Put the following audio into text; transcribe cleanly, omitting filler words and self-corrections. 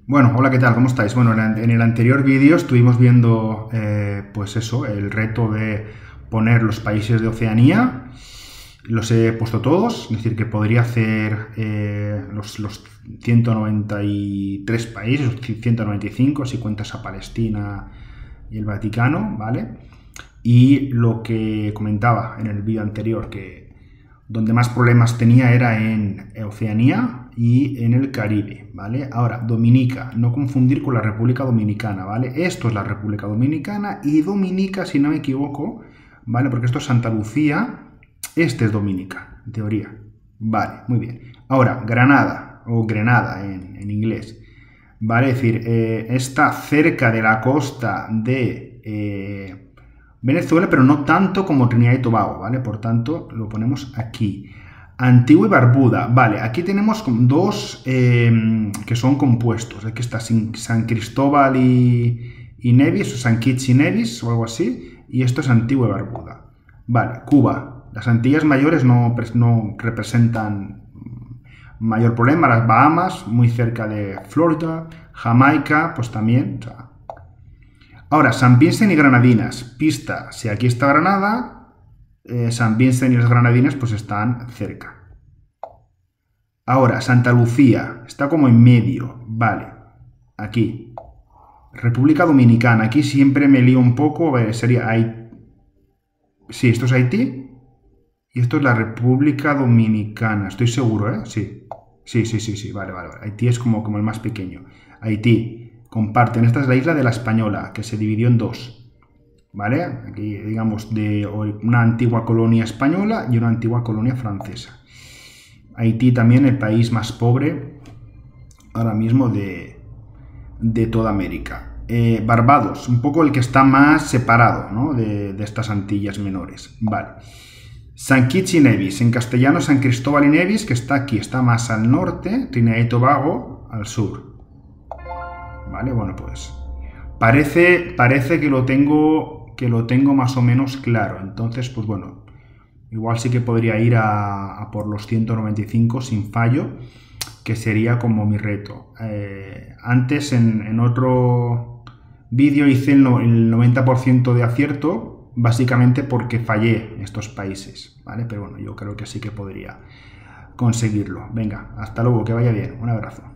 Bueno, hola, ¿qué tal? ¿Cómo estáis? Bueno, en el anterior vídeo estuvimos viendo, pues eso, el reto de poner los países de Oceanía. Los he puesto todos, es decir, que podría hacer los 193 países, los 195, si cuentas a Palestina y el Vaticano, ¿vale? Y lo que comentaba en el vídeo anterior, que donde más problemas tenía era en Oceanía y en el Caribe, ¿vale? Ahora, Dominica, no confundir con la República Dominicana, ¿vale? Esto es la República Dominicana y Dominica, si no me equivoco, ¿vale? Porque esto es Santa Lucía, este es Dominica, en teoría. Vale, muy bien. Ahora, Granada, o Grenada en inglés, ¿vale? Es decir, está cerca de la costa de Venezuela, pero no tanto como Trinidad y Tobago, ¿vale? Por tanto, lo ponemos aquí. Antigua y Barbuda, vale, aquí tenemos dos que son compuestos. Aquí está San Cristóbal y Nevis, o San Kitts y Nevis, o algo así, y esto es Antigua y Barbuda. Vale, Cuba, las Antillas Mayores no representan mayor problema, las Bahamas, muy cerca de Florida, Jamaica, pues también, o sea. Ahora, San Vincent y Granadinas, pista, si aquí está Granada, San Vincent y las Granadinas pues están cerca. Ahora, Santa Lucía, está como en medio, vale, aquí. República Dominicana, aquí siempre me lío un poco, sería Haití. Sí, esto es Haití y esto es la República Dominicana, estoy seguro, ¿eh? Sí, sí, vale. Haití es como el más pequeño. Haití. Comparten, esta es la isla de la Española, que se dividió en dos, ¿vale? Aquí, digamos, de una antigua colonia española y una antigua colonia francesa. Haití también el país más pobre ahora mismo de toda América. Barbados, un poco el que está más separado, ¿no? de estas Antillas menores, vale. San Kitts y Nevis, en castellano San Cristóbal y Nevis, que está aquí, está más al norte, Trinidad y Tobago al sur. Vale, bueno, pues parece que lo tengo más o menos claro. Entonces, pues bueno, igual sí que podría ir a por los 195 sin fallo, que sería como mi reto. Antes en otro vídeo hice el 90% de acierto, básicamente porque fallé en estos países, ¿vale? Pero bueno, yo creo que sí que podría conseguirlo. Venga, hasta luego, que vaya bien. Un abrazo.